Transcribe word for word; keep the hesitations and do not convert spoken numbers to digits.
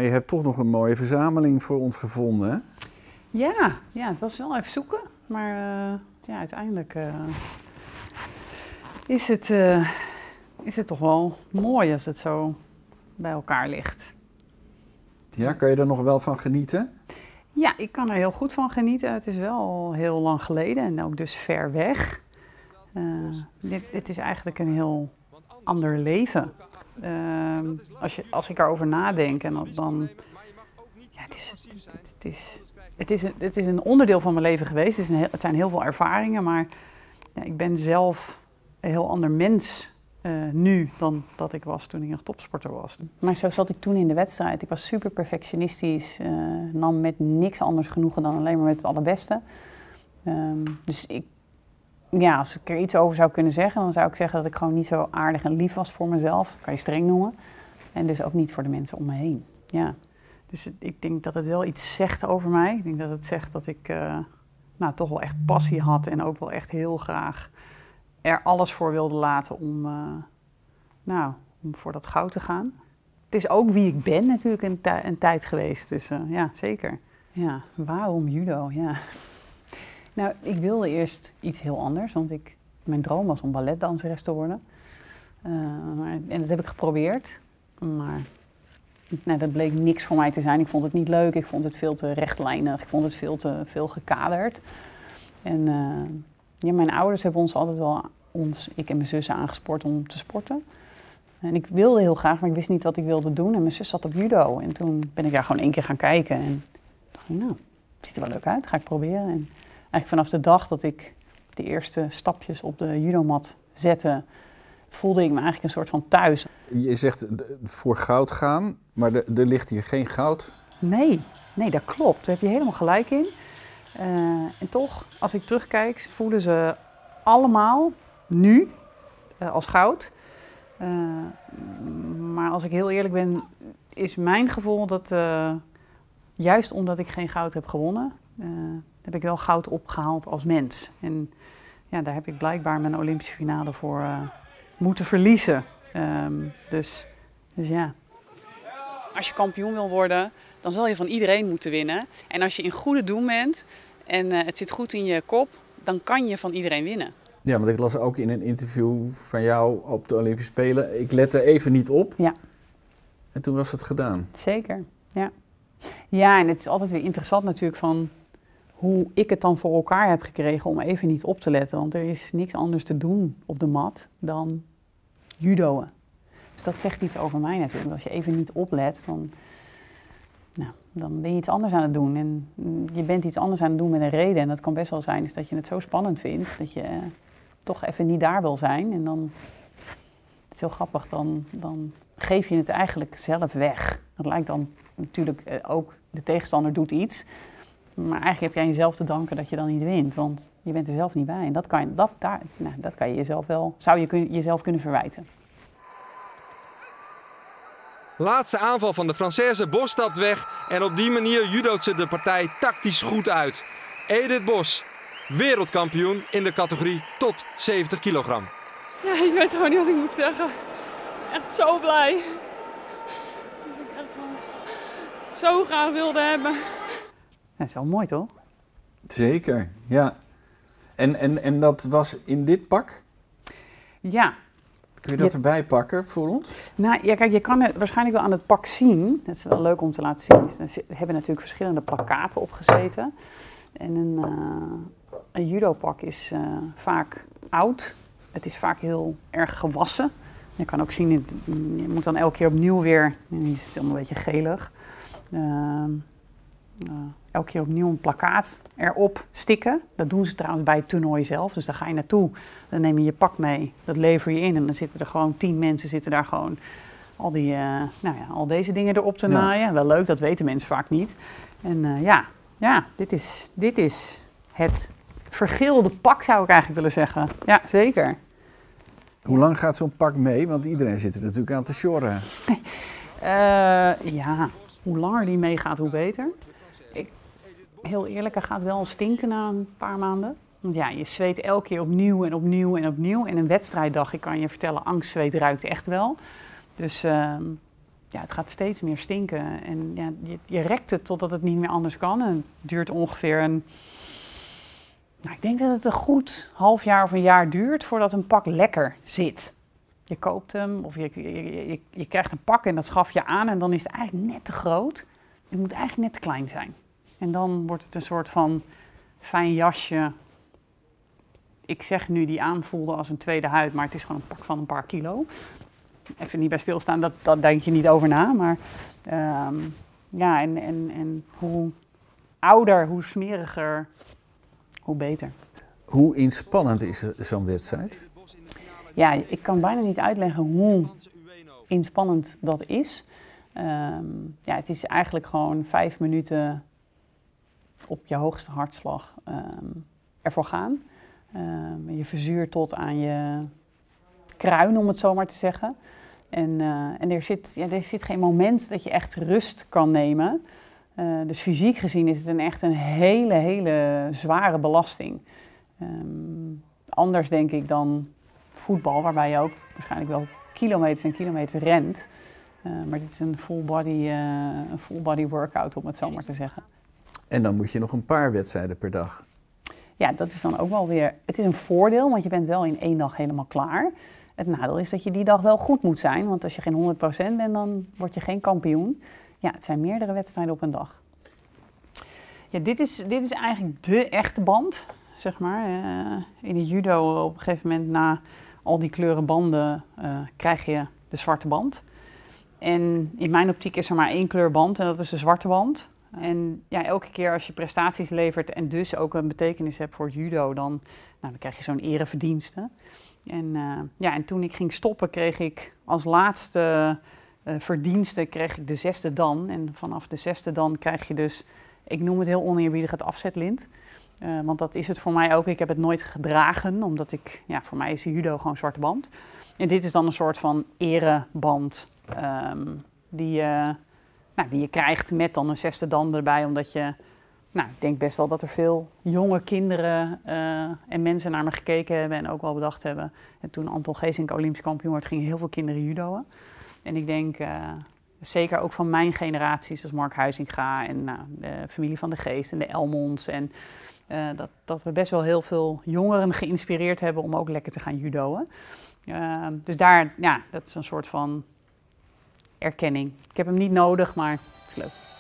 je hebt toch nog een mooie verzameling voor ons gevonden, hè? Ja, ja, het was wel even zoeken. Maar uh, ja, uiteindelijk uh, is, het, uh, is het toch wel mooi als het zo bij elkaar ligt. Ja, kan je er nog wel van genieten? Ja, ik kan er heel goed van genieten. Het is wel heel lang geleden en ook dus ver weg. Uh, dit, dit is eigenlijk een heel ander leven. Uh, als, je, als ik erover nadenk, en dan, ja, het is, het, het, is, het, is een, het is een onderdeel van mijn leven geweest. Het, is een heel, het zijn heel veel ervaringen, maar ja, ik ben zelf een heel ander mens uh, nu dan dat ik was toen ik nog topsporter was. Maar zo zat ik toen in de wedstrijd. Ik was super perfectionistisch, uh, nam met niks anders genoegen dan alleen maar met het allerbeste. Um, dus ik Ja, als ik er iets over zou kunnen zeggen, dan zou ik zeggen dat ik gewoon niet zo aardig en lief was voor mezelf. Dat kan je streng noemen. En dus ook niet voor de mensen om me heen. Ja. Dus ik denk dat het wel iets zegt over mij. Ik denk dat het zegt dat ik uh, nou, toch wel echt passie had en ook wel echt heel graag er alles voor wilde laten om, uh, nou, om voor dat goud te gaan. Het is ook wie ik ben natuurlijk een, tij- een tijd geweest. Dus uh, ja, zeker. Ja, waarom judo? Ja. Nou, ik wilde eerst iets heel anders, want ik, mijn droom was om balletdanseres te worden. Uh, maar, en dat heb ik geprobeerd, maar nou, dat bleek niks voor mij te zijn. Ik vond het niet leuk, ik vond het veel te rechtlijnig, ik vond het veel te veel gekaderd. En uh, ja, mijn ouders hebben ons altijd wel, ons, ik en mijn zussen, aangespoord om te sporten. En ik wilde heel graag, maar ik wist niet wat ik wilde doen. En mijn zus zat op judo en toen ben ik daar gewoon één keer gaan kijken. En dacht ik, nou, het ziet er wel leuk uit, ga ik proberen. En eigenlijk vanaf de dag dat ik de eerste stapjes op de judomat zette, voelde ik me eigenlijk een soort van thuis. Je zegt voor goud gaan, maar er, er ligt hier geen goud. Nee, nee, dat klopt. Daar heb je helemaal gelijk in. Uh, en toch, als ik terugkijk, voelen ze allemaal nu uh, als goud. Uh, maar als ik heel eerlijk ben, is mijn gevoel dat uh, juist omdat ik geen goud heb gewonnen, uh, heb ik wel goud opgehaald als mens. En ja, daar heb ik blijkbaar mijn Olympische finale voor uh, moeten verliezen. Um, dus, dus ja. Als je kampioen wil worden, dan zal je van iedereen moeten winnen. En als je in goede doen bent en uh, het zit goed in je kop, dan kan je van iedereen winnen. Ja, want ik las ook in een interview van jou op de Olympische Spelen, ik lette even niet op. Ja. En toen was het gedaan. Zeker, ja. Ja, en het is altijd weer interessant natuurlijk van hoe ik het dan voor elkaar heb gekregen om even niet op te letten. Want er is niks anders te doen op de mat dan judoën. Dus dat zegt iets over mij natuurlijk. Als je even niet oplet, dan, nou, dan ben je iets anders aan het doen. En je bent iets anders aan het doen met een reden. En dat kan best wel zijn is dat je het zo spannend vindt dat je uh, toch even niet daar wil zijn. En dan, het is heel grappig, dan, dan geef je het eigenlijk zelf weg. Dat lijkt dan natuurlijk uh, ook, de tegenstander doet iets. Maar eigenlijk heb jij jezelf te danken dat je dan niet wint. Want je bent er zelf niet bij. En dat kan je, dat, daar, nou, dat kan je jezelf wel, zou je kun, jezelf kunnen verwijten. Laatste aanval van de Française. Bos stapt weg. En op die manier judoot ze de partij tactisch goed uit. Edith Bos, wereldkampioen in de categorie tot zeventig kilogram. Ja, ik weet gewoon niet wat ik moet zeggen. Echt zo blij. Dat ik echt wel zo graag wilde hebben. Dat is wel mooi, toch? Zeker, ja. En, en, en dat was in dit pak? Ja. Kun je dat je... erbij pakken voor ons? Nou ja, kijk, je kan het waarschijnlijk wel aan het pak zien. Dat is wel leuk om te laten zien. Er hebben natuurlijk verschillende plakkaten opgezeten. En een, uh, een judopak is uh, vaak oud. Het is vaak heel erg gewassen. Je kan ook zien, je moet dan elke keer opnieuw weer, die is allemaal een beetje gelig. Uh, Uh, elke keer opnieuw een plakkaat erop stikken. Dat doen ze trouwens bij het toernooi zelf. Dus daar ga je naartoe, dan neem je je pak mee, dat lever je in en dan zitten er gewoon tien mensen zitten daar gewoon al, die, uh, nou ja, al deze dingen erop te ja. naaien. Wel leuk, dat weten mensen vaak niet. En uh, ja, ja dit, is, dit is het vergeelde pak zou ik eigenlijk willen zeggen. Ja, zeker. Hoe lang gaat zo'n pak mee? Want iedereen zit er natuurlijk aan te sjorren. uh, ja, hoe langer die meegaat, hoe beter. Ik, heel eerlijk, hij gaat wel stinken na een paar maanden. Want ja, je zweet elke keer opnieuw en opnieuw en opnieuw. En een wedstrijddag, ik kan je vertellen, angstzweet ruikt echt wel. Dus uh, ja, het gaat steeds meer stinken. En ja, je, je rekt het totdat het niet meer anders kan. En het duurt ongeveer een... Nou, ik denk dat het een goed half jaar of een jaar duurt voordat een pak lekker zit. Je koopt hem of je, je, je, je krijgt een pak en dat schaf je aan en dan is het eigenlijk net te groot. Het moet eigenlijk net te klein zijn. En dan wordt het een soort van fijn jasje. Ik zeg nu die aanvoelde als een tweede huid, maar het is gewoon een pak van een paar kilo. Even niet bij stilstaan, dat, dat denk je niet over na. Maar um, ja, en, en, en hoe ouder, hoe smeriger, hoe beter. Hoe inspannend is zo'n wedstrijd? Ja, ik kan bijna niet uitleggen hoe inspannend dat is. Um, ja, het is eigenlijk gewoon vijf minuten op je hoogste hartslag um, ervoor gaan. Um, je verzuurt tot aan je kruin, om het zo maar te zeggen. En, uh, en er, zit, ja, er zit geen moment dat je echt rust kan nemen. Uh, dus fysiek gezien is het een echt een hele, hele zware belasting. Um, anders denk ik dan voetbal, waarbij je ook waarschijnlijk wel kilometers en kilometers rent. Uh, maar dit is een full body, uh, een full body workout, om het zo maar te zeggen. En dan moet je nog een paar wedstrijden per dag. Ja, dat is dan ook wel weer... Het is een voordeel, want je bent wel in één dag helemaal klaar. Het nadeel is dat je die dag wel goed moet zijn. Want als je geen honderd procent bent, dan word je geen kampioen. Ja, het zijn meerdere wedstrijden op een dag. Ja, dit is, dit is eigenlijk de echte band, zeg maar. Uh, in de judo op een gegeven moment na al die kleuren banden uh, krijg je de zwarte band. En in mijn optiek is er maar één kleur band en dat is de zwarte band. En ja, elke keer als je prestaties levert en dus ook een betekenis hebt voor het judo, dan, nou, dan krijg je zo'n ereverdienste. En, uh, ja, en toen ik ging stoppen, kreeg ik als laatste uh, verdienste kreeg ik de zesde dan. En vanaf de zesde dan krijg je dus, ik noem het heel oneerbiedig, het afzetlint. Uh, want dat is het voor mij ook. Ik heb het nooit gedragen, omdat ik, ja, voor mij is de judo gewoon zwarte band. En dit is dan een soort van ereband um, die je... Nou, die je krijgt met dan een zesde dan erbij, omdat je... Nou, ik denk best wel dat er veel jonge kinderen uh, en mensen naar me gekeken hebben en ook wel bedacht hebben. En toen Anton Geesink Olympisch kampioen werd, gingen heel veel kinderen judoën. En ik denk, uh, zeker ook van mijn generaties, zoals Mark Huizinga en nou, de familie van de Geest en de Elmonds. En uh, dat, dat we best wel heel veel jongeren geïnspireerd hebben om ook lekker te gaan judoën. Uh, dus daar, ja, dat is een soort van... erkenning. Ik heb hem niet nodig, maar het is leuk.